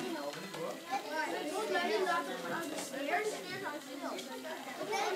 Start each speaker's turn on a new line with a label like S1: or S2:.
S1: I told Lenny not to put on the stairs. Stairs on stilts. But then